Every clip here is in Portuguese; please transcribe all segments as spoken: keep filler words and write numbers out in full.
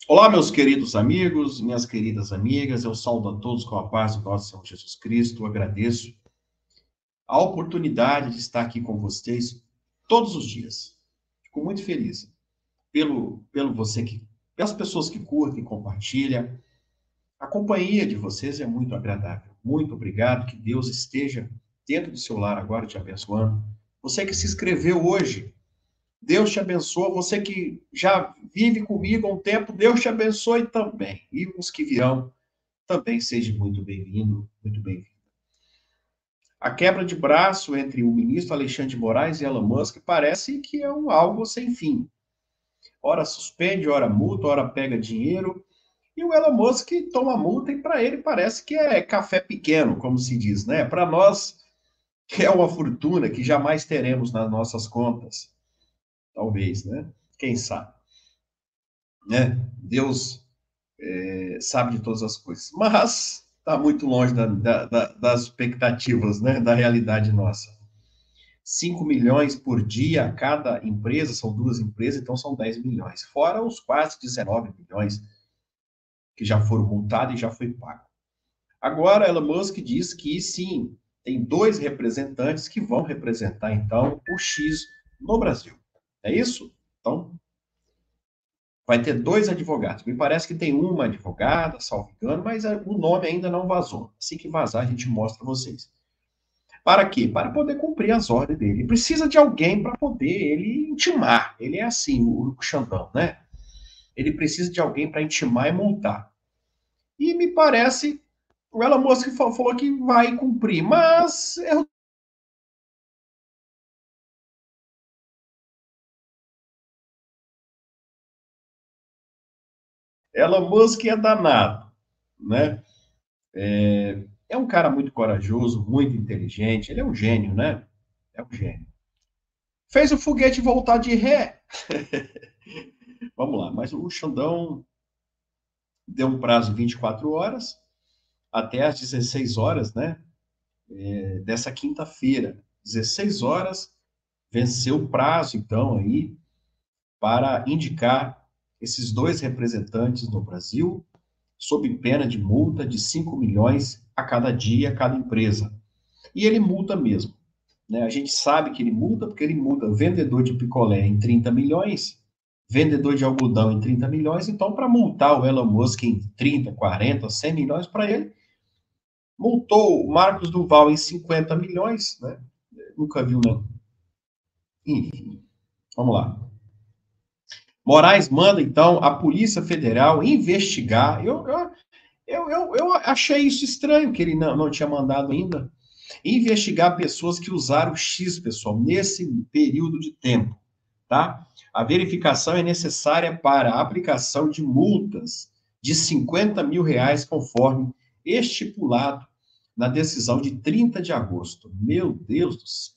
Olá, meus queridos amigos, minhas queridas amigas, eu saúdo a todos com a paz do nosso Senhor Jesus Cristo, agradeço a oportunidade de estar aqui com vocês todos os dias. Fico muito feliz pelo, pelo você que, pelas pessoas que curtem, compartilham. A companhia de vocês é muito agradável. Muito obrigado, que Deus esteja dentro do seu lar agora te abençoando. Você que se inscreveu hoje, Deus te abençoe. Você que já vive comigo há um tempo, Deus te abençoe também. E os que virão, também seja muito bem-vindo, muito bem-vindo. A quebra de braço entre o ministro Alexandre de Moraes e Elon Musk parece que é um algo sem fim. Ora suspende, ora multa, ora pega dinheiro. E o Elon Musk toma multa e para ele parece que é café pequeno, como se diz, né? Para nós é uma fortuna que jamais teremos nas nossas contas. Talvez, né? Quem sabe? Né? Deus é, sabe de todas as coisas. Mas está muito longe da, da, da, das expectativas, né? Da realidade nossa. cinco milhões por dia a cada empresa, são duas empresas, então são dez milhões. Fora os quase dezenove milhões que já foram multados e já foi pago. Agora, Elon Musk diz que sim, tem dois representantes que vão representar, então, o X no Brasil. É isso? Então, vai ter dois advogados. Me parece que tem uma advogada, salvo engano, mas o nome ainda não vazou. Assim que vazar, a gente mostra a vocês. Para quê? Para poder cumprir as ordens dele. Ele precisa de alguém para poder ele intimar. Ele é assim, o Xandão, né? Ele precisa de alguém para intimar e multar. E me parece, o Elon Musk falou que vai cumprir, mas eu Elon Musk é danado, né? É, é um cara muito corajoso, muito inteligente, ele é um gênio, né? É um gênio. Fez o foguete voltar de ré. Vamos lá, mas o Xandão deu um prazo de vinte e quatro horas, até às dezesseis horas, né? É, dessa quinta-feira. dezesseis horas, venceu o prazo, então, aí, para indicar esses dois representantes no Brasil, sob pena de multa de cinco milhões a cada dia, a cada empresa. E ele multa mesmo. Né? A gente sabe que ele multa porque ele multa vendedor de picolé em trinta milhões, vendedor de algodão em trinta milhões, então para multar o Elon Musk em trinta, quarenta, cem milhões para ele, multou o Marcos Duval em cinquenta milhões, né? Nunca viu, não. Enfim, vamos lá. Moraes manda, então, a Polícia Federal investigar. Eu, eu, eu, eu, eu achei isso estranho, que ele não, não tinha mandado ainda. Investigar pessoas que usaram X, pessoal, nesse período de tempo, tá? A verificação é necessária para a aplicação de multas de cinquenta mil reais, conforme estipulado na decisão de trinta de agosto. Meu Deus do céu.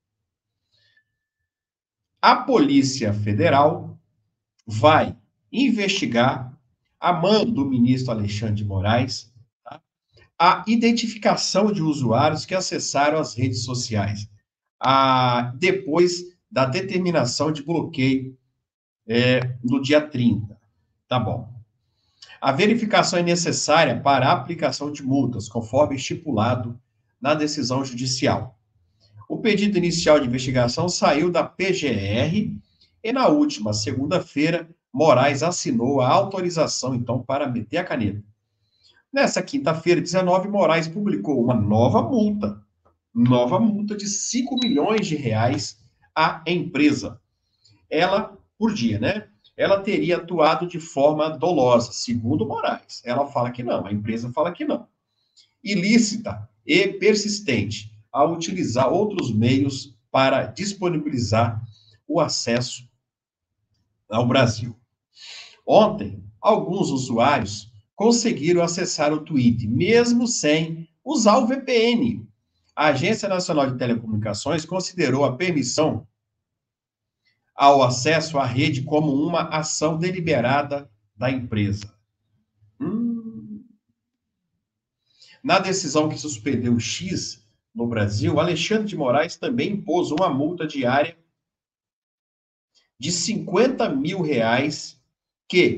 A Polícia Federal vai investigar, a mando do ministro Alexandre de Moraes, tá? A identificação de usuários que acessaram as redes sociais, a, depois da determinação de bloqueio é, no dia trinta. Tá bom. A verificação é necessária para a aplicação de multas, conforme estipulado na decisão judicial. O pedido inicial de investigação saiu da P G R e na última segunda-feira, Moraes assinou a autorização, então, para meter a caneta. Nessa quinta-feira, dezenove, Moraes publicou uma nova multa, nova multa de cinco milhões de reais à empresa. Ela, por dia, né? Ela teria atuado de forma dolosa, segundo Moraes. Ela fala que não, a empresa fala que não. Ilícita e persistente a utilizar outros meios para disponibilizar o acesso ao Brasil. Ontem, alguns usuários conseguiram acessar o tweet, mesmo sem usar o V P N. A Agência Nacional de Telecomunicações considerou a permissão ao acesso à rede como uma ação deliberada da empresa. Hum. Na decisão que suspendeu o X no Brasil, Alexandre de Moraes também impôs uma multa diária de cinquenta mil reais que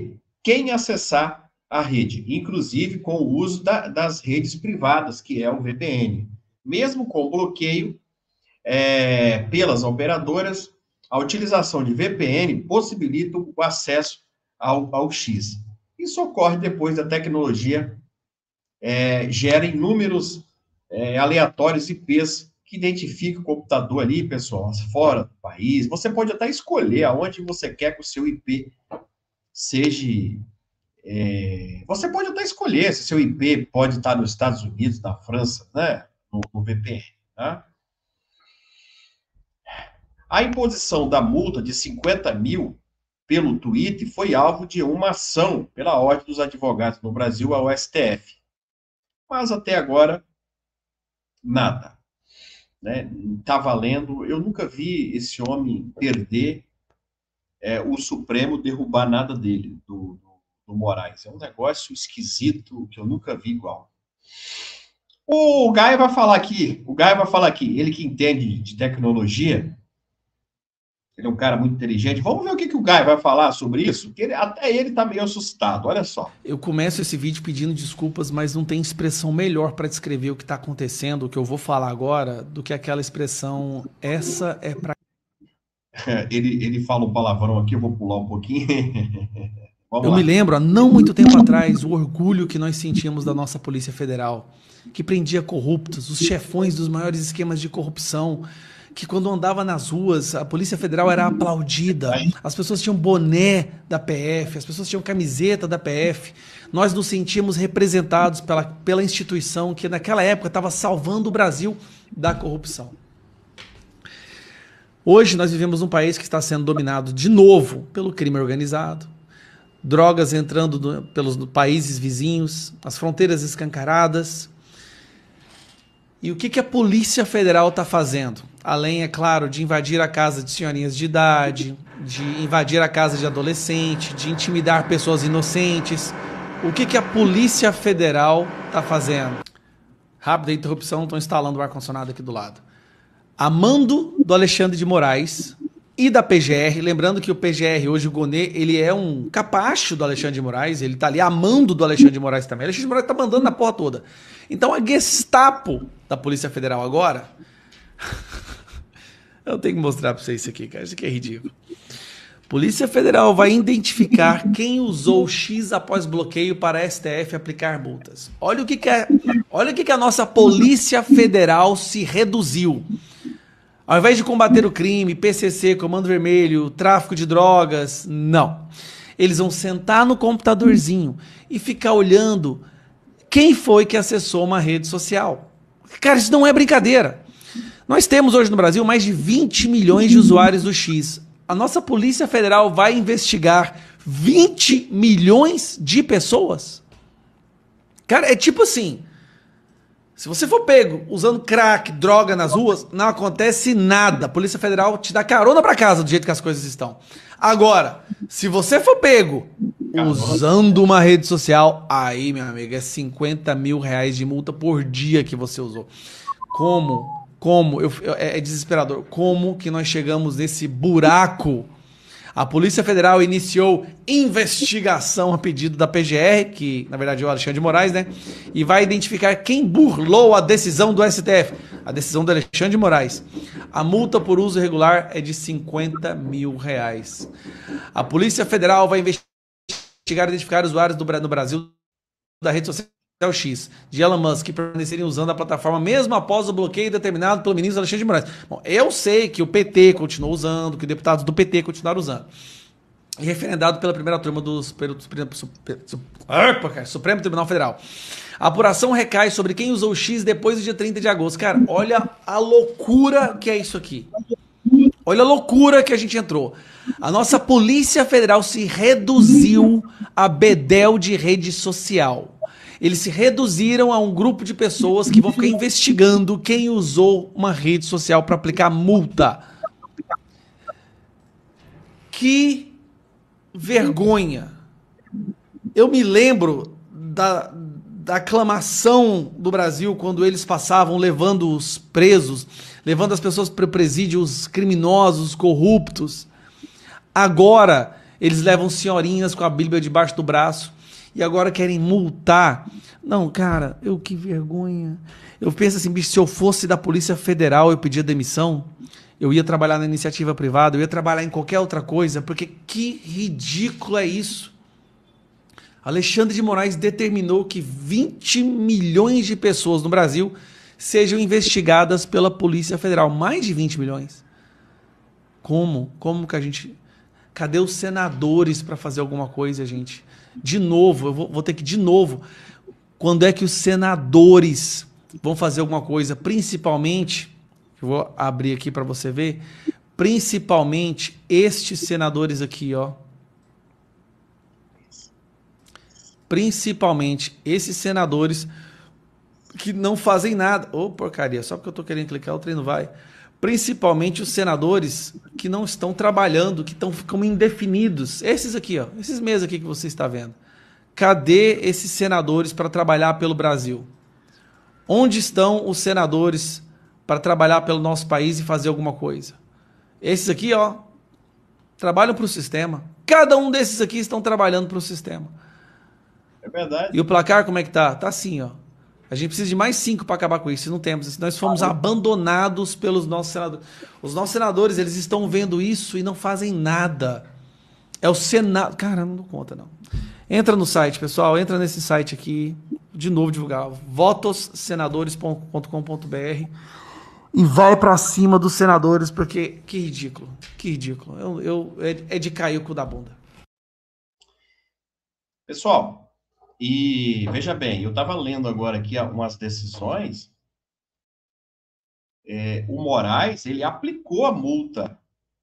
quem acessar a rede, inclusive com o uso da, das redes privadas, que é o V P N. Mesmo com bloqueio é, pelas operadoras, a utilização de V P N possibilita o acesso ao, ao X. Isso ocorre depois da tecnologia é, gera números é, aleatórios I Ps que identificam o computador ali, pessoal, fora do país. Você pode até escolher aonde você quer que o seu I P seja... É, você pode até escolher se seu I P pode estar nos Estados Unidos, na França, né? No, no V P N, tá? A imposição da multa de cinquenta mil pelo tweet foi alvo de uma ação pela Ordem dos Advogados no Brasil, ao S T F. Mas até agora, nada. Né? Tá valendo. Eu nunca vi esse homem perder é, o Supremo, derrubar nada dele, do, do, do Moraes. É um negócio esquisito que eu nunca vi igual. O Gaia vai falar aqui, o Gaia vai falar aqui, ele que entende de tecnologia, ele é um cara muito inteligente. Vamos ver o que, que o Gaia vai falar sobre isso, que ele, até ele tá meio assustado, olha só. Eu começo esse vídeo pedindo desculpas, mas não tem expressão melhor para descrever o que está acontecendo, o que eu vou falar agora, do que aquela expressão, essa é para... Ele, ele fala um palavrão aqui, eu vou pular um pouquinho. Eu lá. me lembro, há não muito tempo atrás, o orgulho que nós sentíamos da nossa Polícia Federal, que prendia corruptos, os chefões dos maiores esquemas de corrupção, que quando andava nas ruas, a Polícia Federal era aplaudida, as pessoas tinham boné da P F, as pessoas tinham camiseta da P F, nós nos sentíamos representados pela, pela instituição que naquela época estava salvando o Brasil da corrupção. Hoje nós vivemos num país que está sendo dominado de novo pelo crime organizado, drogas entrando do, pelos países vizinhos, as fronteiras escancaradas. E o que, que a Polícia Federal está fazendo? Além, é claro, de invadir a casa de senhorinhas de idade, de invadir a casa de adolescente, de intimidar pessoas inocentes. O que, que a Polícia Federal está fazendo? Rápida interrupção, estou instalando o ar-condicionado aqui do lado. A mando do Alexandre de Moraes e da P G R, lembrando que o P G R hoje, o Gonê, ele é um capacho do Alexandre de Moraes, ele tá ali amando do Alexandre de Moraes também. O Alexandre de Moraes tá mandando na porra toda. Então a Gestapo da Polícia Federal agora... Eu tenho que mostrar pra vocês isso aqui, cara, isso aqui é ridículo. Polícia Federal vai identificar quem usou o X após bloqueio para a S T F aplicar multas. Olha o que, que, é, olha o que, que a nossa Polícia Federal se reduziu. Ao invés de combater o crime, P C C, Comando Vermelho, tráfico de drogas, não. Eles vão sentar no computadorzinho e ficar olhando quem foi que acessou uma rede social. Cara, isso não é brincadeira. Nós temos hoje no Brasil mais de vinte milhões de usuários do X. A nossa Polícia Federal vai investigar vinte milhões de pessoas? Cara, é tipo assim... Se você for pego usando crack, droga nas ruas, não acontece nada. A Polícia Federal te dá carona pra casa do jeito que as coisas estão. Agora, se você for pego usando uma rede social, aí, meu amigo, é cinquenta mil reais de multa por dia que você usou. Como, como, eu, é, é desesperador, como que nós chegamos nesse buraco? A Polícia Federal iniciou investigação a pedido da P G R, que na verdade é o Alexandre de Moraes, né? E vai identificar quem burlou a decisão do S T F, a decisão do Alexandre de Moraes. A multa por uso irregular é de cinquenta mil reais. A Polícia Federal vai investigar e identificar usuários do, no Brasil da rede social X, de Elon Musk, que permanecerem usando a plataforma mesmo após o bloqueio determinado pelo ministro Alexandre de Moraes. Bom, eu sei que o P T continuou usando, que deputados do P T continuaram usando. E referendado pela primeira turma do Supremo, Supremo, Supremo, Supremo Tribunal Federal. A apuração recai sobre quem usou o X depois do dia trinta de agosto. Cara, olha a loucura que é isso aqui. Olha a loucura que a gente entrou. A nossa Polícia Federal se reduziu a bedel de rede social. Eles se reduziram a um grupo de pessoas que vão ficar investigando quem usou uma rede social para aplicar multa. Que vergonha. Eu me lembro da, da aclamação do Brasil quando eles passavam levando os presos, levando as pessoas para o presídio, os criminosos, os corruptos. Agora, Eles levam senhorinhas com a Bíblia debaixo do braço e agora querem multar. Não, cara, eu que vergonha. Eu penso assim, bicho, se eu fosse da Polícia Federal, eu pedia demissão, eu ia trabalhar na iniciativa privada, eu ia trabalhar em qualquer outra coisa, porque que ridículo é isso. Alexandre de Moraes determinou que vinte milhões de pessoas no Brasil sejam investigadas pela Polícia Federal. Mais de vinte milhões. Como? Como que a gente... Cadê os senadores para fazer alguma coisa, gente? De novo, eu vou, vou ter que de novo. Quando é que os senadores vão fazer alguma coisa? Principalmente, eu vou abrir aqui para você ver, principalmente estes senadores aqui, ó. Principalmente esses senadores que não fazem nada. Ô, oh, porcaria, só porque eu tô querendo clicar, o trem não vai. Principalmente os senadores que não estão trabalhando, que estão ficam indefinidos. Esses aqui, ó, esses meses aqui que você está vendo. Cadê esses senadores para trabalhar pelo Brasil? Onde estão os senadores para trabalhar pelo nosso país e fazer alguma coisa? Esses aqui, ó, trabalham para o sistema. Cada um desses aqui estão trabalhando para o sistema. É verdade. E o placar como é que tá? Tá assim, ó. A gente precisa de mais cinco para acabar com isso. Não temos. Nós fomos ah, abandonados pelos nossos senadores. Os nossos senadores, eles estão vendo isso e não fazem nada. É o Senado. Cara, não dou conta, não. Entra no site, pessoal. Entra nesse site aqui. De novo divulgar. votos senadores ponto com ponto br e vai para cima dos senadores, porque que ridículo. Que ridículo. Eu, eu, é, é de cair o cu da bunda. Pessoal, e veja bem, eu estava lendo agora aqui umas decisões. É, o Moraes, ele aplicou a multa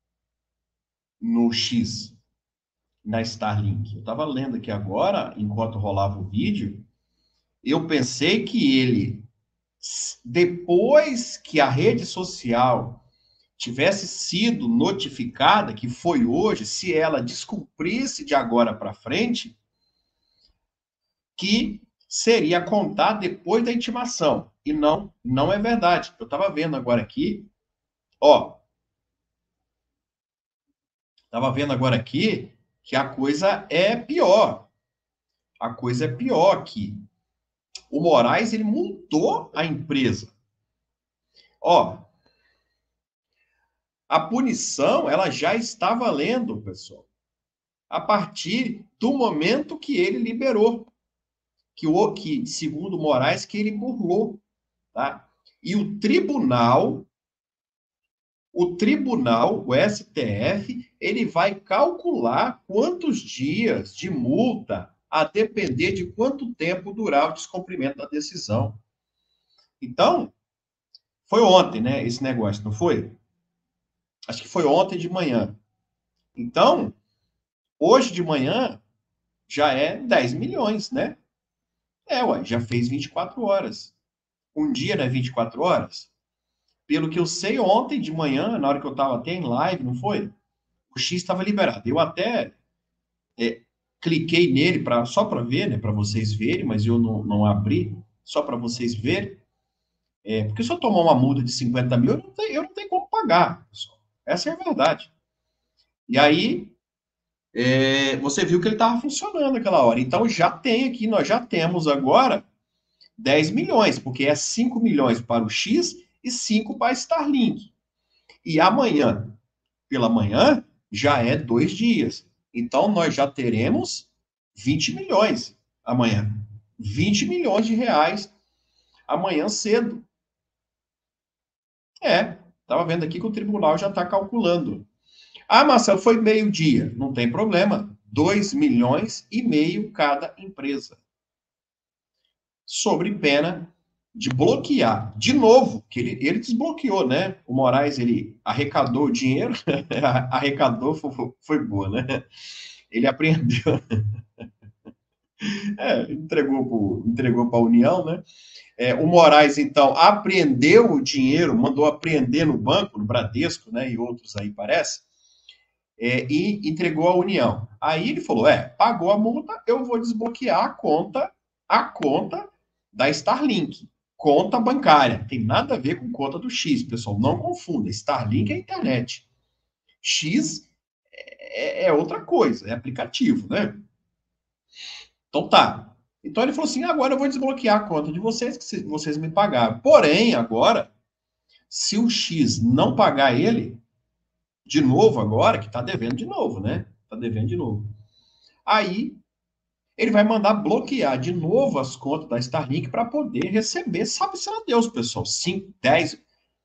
no X, na Starlink. Eu estava lendo aqui agora, enquanto rolava o vídeo, eu pensei que ele, depois que a rede social tivesse sido notificada, que foi hoje, se ela descumprisse de agora para frente, que seria contar depois da intimação. E não, não é verdade. Eu estava vendo agora aqui, ó, estava vendo agora aqui que a coisa é pior. A coisa é pior aqui. O Moraes, ele multou a empresa. Ó, a punição, ela já está valendo, pessoal, a partir do momento que ele liberou. Que, o, que segundo Moraes, que ele burlou, tá? E o tribunal, o tribunal, o S T F, ele vai calcular quantos dias de multa, a depender de quanto tempo durar o descumprimento da decisão. Então, foi ontem, né, esse negócio, não foi? Acho que foi ontem de manhã. Então, hoje de manhã, já é dez milhões, né? É, ué, já fez vinte e quatro horas. Um dia não é vinte e quatro horas? Pelo que eu sei, ontem de manhã, na hora que eu estava até em live, não foi? O X estava liberado. Eu até é, cliquei nele pra, só para ver, né? Para vocês verem, mas eu não, não abri, só para vocês verem. É, porque se eu tomar uma multa de cinquenta mil, eu não tenho, eu não tenho como pagar, pessoal. Essa é a verdade. E aí, é, você viu que ele estava funcionando naquela hora. Então, já tem aqui, nós já temos agora dez milhões, porque é cinco milhões para o X e cinco para a Starlink. E amanhã, pela manhã, já é dois dias. Então, nós já teremos vinte milhões amanhã. vinte milhões de reais amanhã cedo. É, estava vendo aqui que o tribunal já está calculando. Ah, Marcelo, foi meio-dia. Não tem problema. dois milhões e meio cada empresa. Sobre pena de bloquear. De novo, que ele, ele desbloqueou, né? O Moraes, ele arrecadou o dinheiro. arrecadou, foi, foi boa, né? Ele apreendeu. é, entregou para entregou a União, né? É, o Moraes, então, apreendeu o dinheiro, mandou apreender no banco, no Bradesco, né? E outros aí, parece. É, e entregou à União. Aí ele falou, é, pagou a multa, eu vou desbloquear a conta, a conta da Starlink, conta bancária. Tem nada a ver com conta do X, pessoal, não confunda. Starlink é a internet. X é, é outra coisa, é aplicativo, né? Então tá. Então ele falou assim, agora eu vou desbloquear a conta de vocês, que vocês me pagaram. Porém, agora, se o X não pagar ele, de novo agora, que tá devendo de novo, né? Tá devendo de novo. Aí, ele vai mandar bloquear de novo as contas da Starlink para poder receber, sabe-se lá Deus, pessoal, cinco, dez,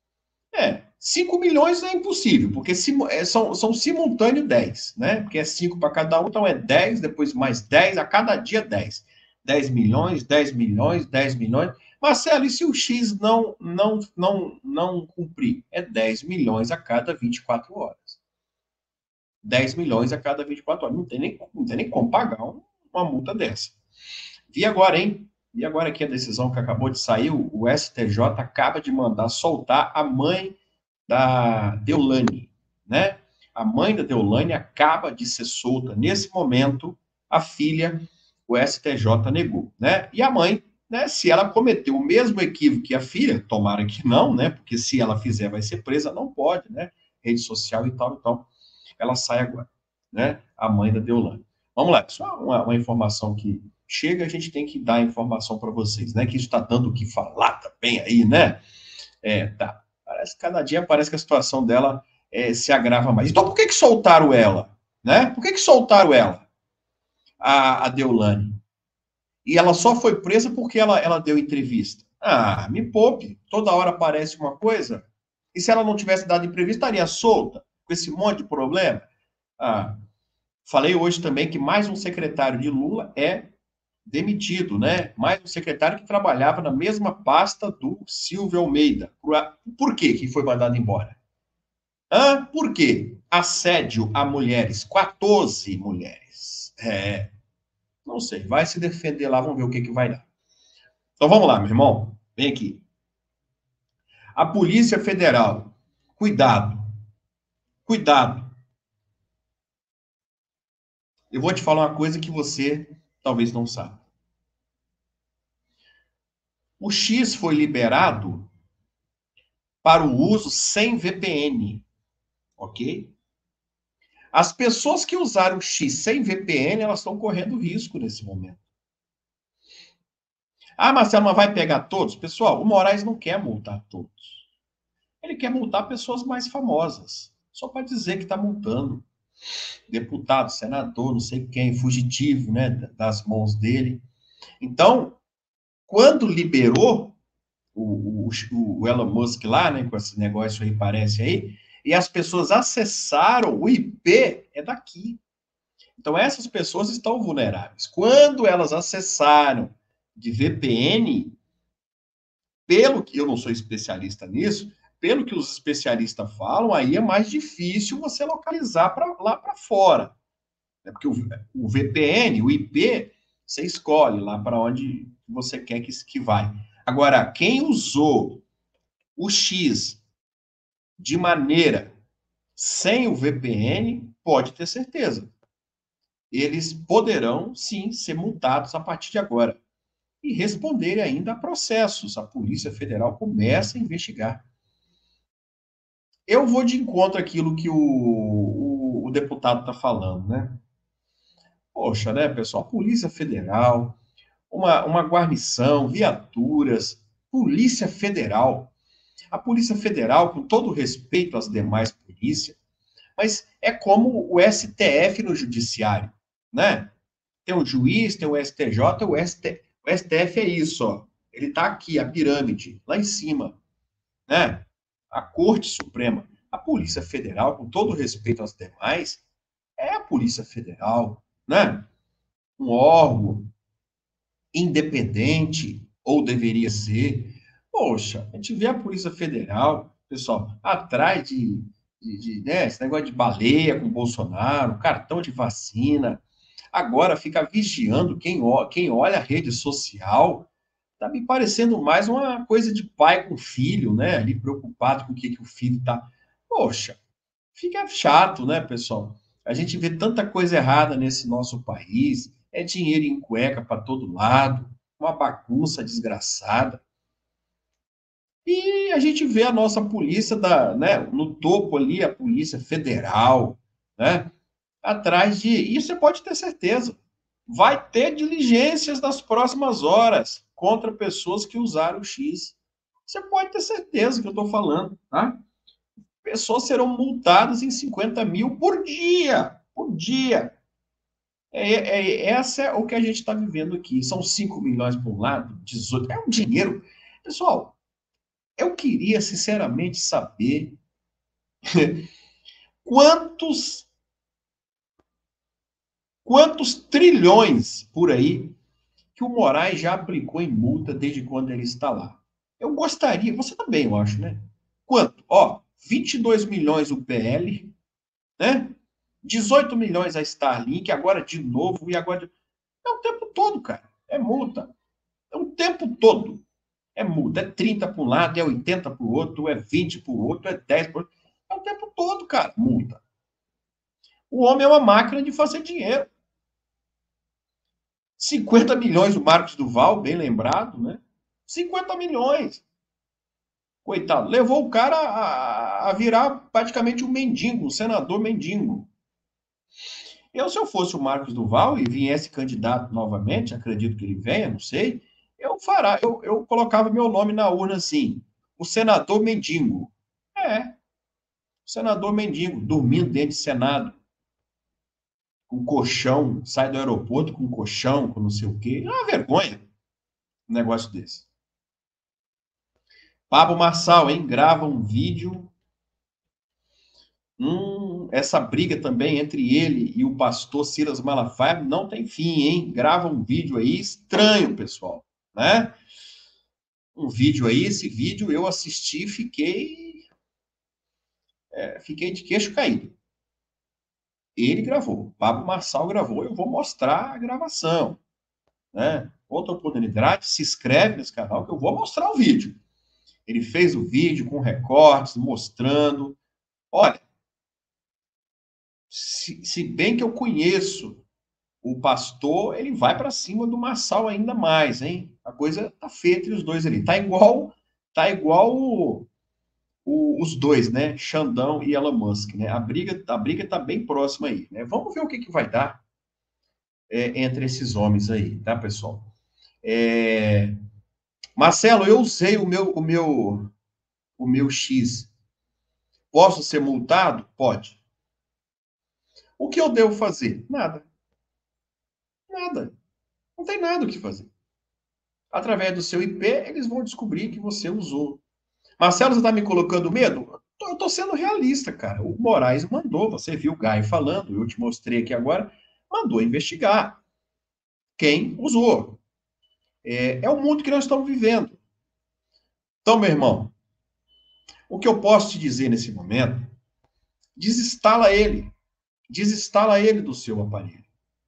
é, cinco milhões é impossível, porque é, são, são simultâneo dez, né? Porque é cinco para cada um, então é dez, depois mais dez, a cada dia dez. dez milhões, dez milhões, dez milhões. Marcelo, e se o X não, não, não, não cumprir? É dez milhões a cada vinte e quatro horas. dez milhões a cada vinte e quatro horas. Não tem nem, não tem nem como pagar uma multa dessa. E agora, hein? E agora aqui a decisão que acabou de sair, o S T J acaba de mandar soltar a mãe da Deolane, né? A mãe da Deolane acaba de ser solta. Nesse momento, a filha, o S T J negou, né? E a mãe, né, se ela cometeu o mesmo equívoco que a filha, tomara que não, né? Porque se ela fizer, vai ser presa, não pode, né? Rede social e tal, então ela sai agora, né? A mãe da Deolane. Vamos lá, só uma, uma informação que chega, a gente tem que dar a informação para vocês, né? Que isso está dando o que falar também aí, né? É, tá. Parece que cada dia parece que a situação dela é, se agrava mais. Então, por que que soltaram ela? Né? Por que que soltaram ela? A, a Deolane. E ela só foi presa porque ela, ela deu entrevista. Ah, me poupe. Toda hora aparece uma coisa. E se ela não tivesse dado entrevista, estaria solta? Com esse monte de problema? Ah, falei hoje também que mais um secretário de Lula é demitido, né? Mais um secretário que trabalhava na mesma pasta do Silvio Almeida. Por, por quê que foi mandado embora? Hã? Por quê? Assédio a mulheres. quatorze mulheres. É. Não sei. Vai se defender lá, vamos ver o que, que vai dar. Então vamos lá, meu irmão. Vem aqui. A Polícia Federal. Cuidado. Cuidado. Eu vou te falar uma coisa que você talvez não saiba. O X foi liberado para o uso sem V P N, ok? As pessoas que usaram o X sem V P N, elas estão correndo risco nesse momento. Ah, Marcelo, mas vai pegar todos? Pessoal, o Moraes não quer multar todos. Ele quer multar pessoas mais famosas, só para dizer que está multando. Deputado, senador, não sei quem, fugitivo, né, das mãos dele. Então, quando liberou o, o, o Elon Musk lá, né, com esse negócio aí, parece aí, e as pessoas acessaram, o I P é daqui. Então, essas pessoas estão vulneráveis. Quando elas acessaram de V P N, pelo que eu não sou especialista nisso, pelo que os especialistas falam, aí é mais difícil você localizar pra, lá para fora. É porque o, o V P N, o I P, você escolhe lá para onde você quer que, que vai. Agora, quem usou o X de maneira sem o V P N, pode ter certeza. Eles poderão, sim, ser multados a partir de agora. E responderem ainda a processos. A Polícia Federal começa a investigar. Eu vou de encontro àquilo que o, o, o deputado está falando, né? Poxa, né, pessoal? Polícia Federal, uma, uma guarnição, viaturas, Polícia Federal. A Polícia Federal, com todo respeito às demais polícias, mas é como o S T F no judiciário, né? Tem o juiz, tem o S T J, o, S T, o S T F é isso, ó. Ele está aqui, a pirâmide, lá em cima, né? A Corte Suprema. A Polícia Federal, com todo respeito às demais, é a Polícia Federal, né? Um órgão independente, ou deveria ser. Poxa, a gente vê a Polícia Federal, pessoal, atrás de, de, de né, esse negócio de baleia com Bolsonaro, cartão de vacina. Agora fica vigiando quem, quem olha a rede social. Tá me parecendo mais uma coisa de pai com filho, né? Ali preocupado com o que, que o filho tá. Poxa, fica chato, né, pessoal? A gente vê tanta coisa errada nesse nosso país. É dinheiro em cueca para todo lado, uma bagunça desgraçada. E a gente vê a nossa polícia da, né, no topo ali, a Polícia Federal, né? atrás de... E você pode ter certeza. Vai ter diligências nas próximas horas contra pessoas que usaram o X. Você pode ter certeza que eu estou falando, tá? Pessoas serão multadas em cinquenta mil por dia. Por dia. É, é, essa é o que a gente está vivendo aqui. São cinco milhões por um lado, dezoito. É um dinheiro. Pessoal, eu queria sinceramente saber quantos, quantos trilhões por aí que o Moraes já aplicou em multa desde quando ele está lá. Eu gostaria, você também, eu acho, né? Quanto? Ó, vinte e dois milhões o P L, né? dezoito milhões a Starlink, agora de novo, e agora... É o tempo todo, cara. É multa. É o tempo todo. É multa. É trinta para um lado, é oitenta para o outro, é vinte para o outro, é dez para o outro. É o tempo todo, cara, multa. O homem é uma máquina de fazer dinheiro. cinquenta milhões o Marcos Duval, bem lembrado, né? cinquenta milhões. Coitado. Levou o cara a, a virar praticamente um mendigo, um senador mendigo. Eu, se eu fosse o Marcos Duval e viesse candidato novamente, acredito que ele venha, não sei, eu fará, eu, eu colocava meu nome na urna assim, o senador mendigo. É, o senador mendigo, dormindo dentro de Senado, com colchão, sai do aeroporto com colchão, com não sei o quê. É uma vergonha um negócio desse. Pablo Marçal, hein? Grava um vídeo. Hum, essa briga também entre ele e o pastor Silas Malafaia não tem fim, hein? Grava um vídeo aí estranho, pessoal, né? Um vídeo aí, esse vídeo eu assisti e fiquei, é, fiquei de queixo caído. Ele gravou, Pablo Marçal gravou, eu vou mostrar a gravação, né? Outra oportunidade, se inscreve nesse canal que eu vou mostrar o vídeo. Ele fez o vídeo com recortes, mostrando. Olha, se, se bem que eu conheço o pastor, ele vai para cima do Marçal ainda mais, hein? A coisa tá feia entre os dois ali. Tá igual, tá igual o, o, os dois, né? Xandão e Elon Musk, né? A briga, a briga tá bem próxima aí, né? Vamos ver o que, que vai dar é, entre esses homens aí, tá, pessoal? É... Marcelo, eu usei o meu, o meu, o meu X. Posso ser multado? Pode. O que eu devo fazer? Nada. Nada. Não tem nada o que fazer. Através do seu I P, eles vão descobrir que você usou. Marcelo, você está me colocando medo? Eu estou sendo realista, cara. O Moraes mandou, você viu o Gaio falando, eu te mostrei aqui agora, mandou investigar quem usou. É, é o mundo que nós estamos vivendo. Então, meu irmão, o que eu posso te dizer nesse momento, desinstala ele. Desinstala ele do seu aparelho.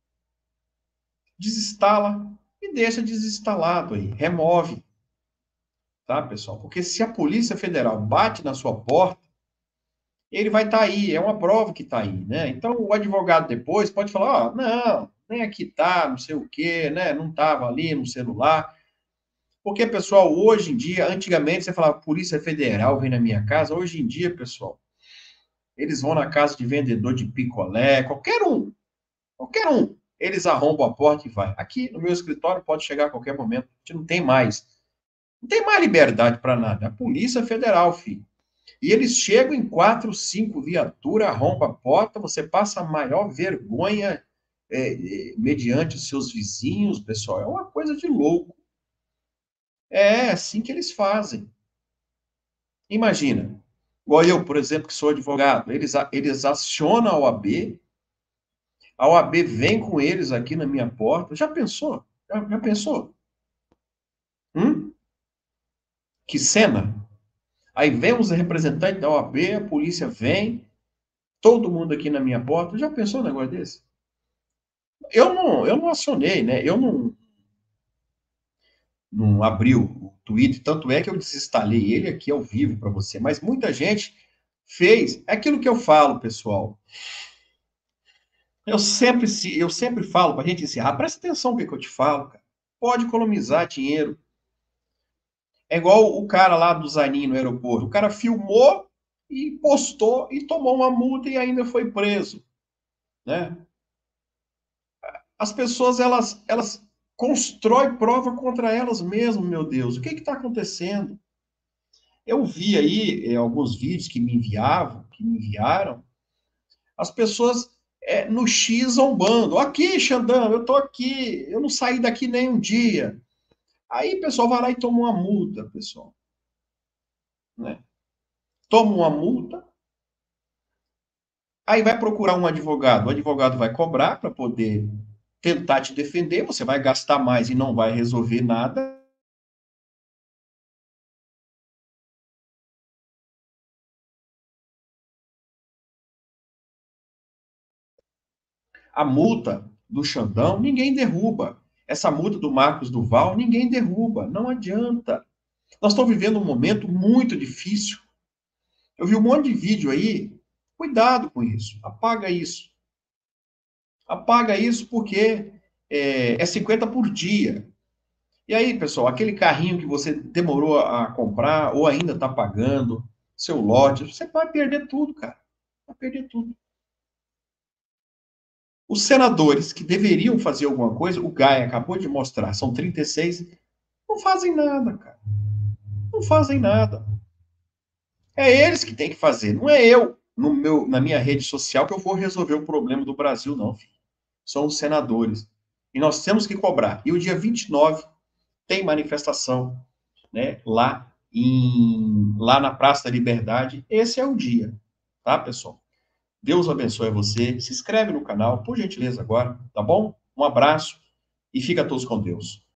Desinstala e deixa desinstalado aí. Remove. Tá, pessoal? Porque se a Polícia Federal bate na sua porta, ele vai estar tá aí, é uma prova que está aí, né? Então, o advogado depois pode falar, ó, oh, não, nem aqui tá, não sei o quê, né? Não estava ali no celular. Porque, pessoal, hoje em dia, antigamente você falava, Polícia Federal vem na minha casa. Hoje em dia, pessoal, eles vão na casa de vendedor de picolé, qualquer um, qualquer um. Eles arrombam a porta e vai. Aqui no meu escritório pode chegar a qualquer momento. A gente não tem mais. Não tem mais liberdade para nada. A Polícia Federal, filho. E eles chegam em quatro, cinco viaturas, arrombam a porta, você passa a maior vergonha é, é, mediante os seus vizinhos, pessoal. É uma coisa de louco. É assim que eles fazem. Imagina, igual eu, por exemplo, que sou advogado, eles, eles acionam a O A B, a O A B vem com eles aqui na minha porta. Já pensou? Já, já pensou? Hum? Que cena? Aí vem os representantes da O A B, a polícia vem, todo mundo aqui na minha porta. Já pensou um negócio desse? Eu não, eu não acionei, né? Eu não, não abri o Twitter, tanto é que eu desinstalei ele aqui ao vivo para você. Mas muita gente fez. É aquilo que eu falo, pessoal. Eu sempre, eu sempre falo para a gente encerrar, presta atenção no que, que eu te falo, cara. Pode economizar dinheiro. É igual o cara lá do Zanin no aeroporto. O cara filmou e postou e tomou uma multa e ainda foi preso. né? As pessoas, elas, elas constroem prova contra elas mesmas, meu Deus. O que está acontecendo? Eu vi aí eh, alguns vídeos que me enviavam, que me enviaram, as pessoas é, no X zombando. Aqui, Xandão, eu tô aqui, eu não saí daqui nem um dia. Aí o pessoal vai lá e toma uma multa, pessoal. Né? Toma uma multa, aí vai procurar um advogado. O advogado vai cobrar para poder tentar te defender, você vai gastar mais e não vai resolver nada. A multa do Xandão, ninguém derruba. Essa multa do Marcos Duval, ninguém derruba. Não adianta. Nós estamos vivendo um momento muito difícil. Eu vi um monte de vídeo aí. Cuidado com isso. Apaga isso. Apaga isso porque é, é cinquenta por dia. E aí, pessoal, aquele carrinho que você demorou a comprar ou ainda está pagando, seu lote, você vai perder tudo, cara. Vai perder tudo. Os senadores que deveriam fazer alguma coisa, o Gaia acabou de mostrar, são trinta e seis, não fazem nada, cara. Não fazem nada. É eles que têm que fazer, não é eu, no meu, na minha rede social, que eu vou resolver o problema do Brasil, não, filho. São os senadores. E nós temos que cobrar. E o dia vinte e nove tem manifestação, né, lá, em, lá na Praça da Liberdade. Esse é o dia, tá, pessoal? Deus abençoe você. Se inscreve no canal, por gentileza, agora, tá bom? Um abraço e fica todos com Deus.